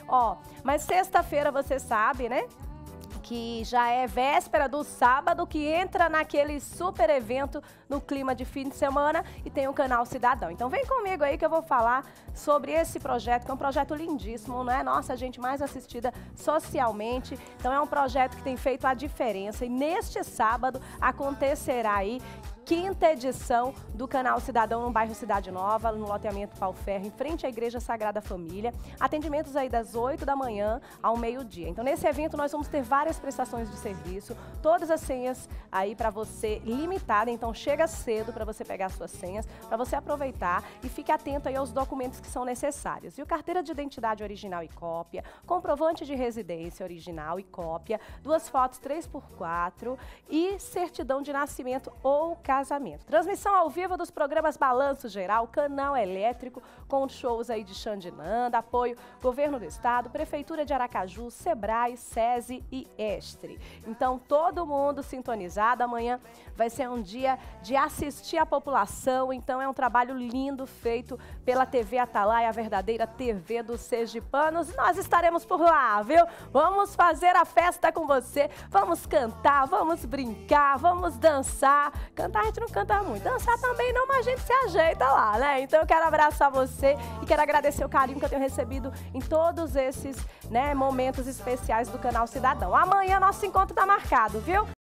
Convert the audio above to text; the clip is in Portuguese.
Ó, mas sexta-feira você sabe, né? Que já é véspera do sábado, que entra naquele super evento no clima de fim de semana e tem o Canal Cidadão. Então vem comigo aí que eu vou falar sobre esse projeto, que é um projeto lindíssimo, não é? Nossa, a gente mais assistida socialmente. Então é um projeto que tem feito a diferença e neste sábado acontecerá aí quinta edição do Canal Cidadão no bairro Cidade Nova, no loteamento Pau Ferro, em frente à Igreja Sagrada Família. Atendimentos aí das 8 da manhã ao meio-dia. Então, nesse evento, nós vamos ter várias prestações de serviço, todas as senhas aí para você limitada. Então, chega cedo para você pegar as suas senhas, para você aproveitar e fique atento aí aos documentos que são necessários. E o carteira de identidade original e cópia, comprovante de residência original e cópia, 2 fotos 3x4 e certidão de nascimento ou casamento. Transmissão ao vivo dos programas Balanço Geral, Canal Elétrico, com shows aí de Xandinanda, apoio Governo do Estado, Prefeitura de Aracaju, Sebrae, SESI e Estre. Então, todo mundo sintonizado. Amanhã vai ser um dia de assistir a população. Então, é um trabalho lindo feito pela TV Atalaia, a verdadeira TV dos sergipanos. Nós estaremos por lá, viu? Vamos fazer a festa com você. Vamos cantar, vamos brincar, vamos dançar. Cantar a gente não canta muito, dançar também não, mas a gente se ajeita lá, né? Então eu quero abraçar você e quero agradecer o carinho que eu tenho recebido em todos esses, né, momentos especiais do Canal Cidadão. Amanhã nosso encontro tá marcado, viu?